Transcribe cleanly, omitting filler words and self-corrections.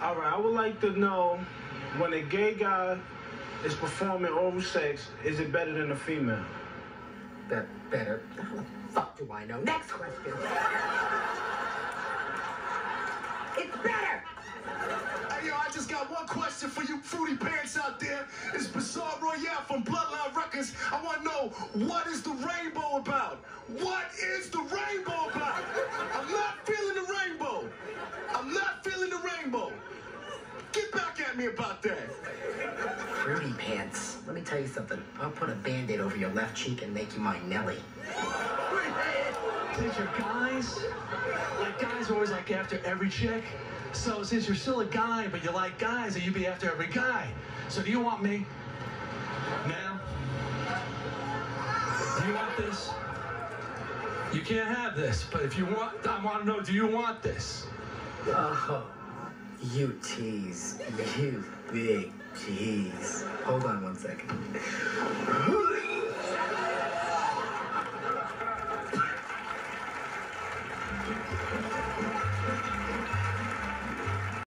All right, I would like to know, when a gay guy is performing oral sex, is it better than a female? Better? How the fuck do I know? Next question. It's better! Hey, yo, I just got one question for you fruity parents out there. It's Bizarre Royale from Bloodline Records. I want to know, what is the rainbow about? What is the rainbow about? I'm not feeling the rainbow. I'm not feeling the rainbow. Get back at me about that. Fruity pants. Let me tell you something. I'll put a Band-Aid over your left cheek and make you my Nelly. Since you're guys, guys are always like after every chick. So since you're still a guy, but you like guys, then you'd be after every guy. So do you want me? Now? Do you want this? You can't have this, but if you want, I want to know, do you want this? Oh, you tease. You big tease. Hold on one second.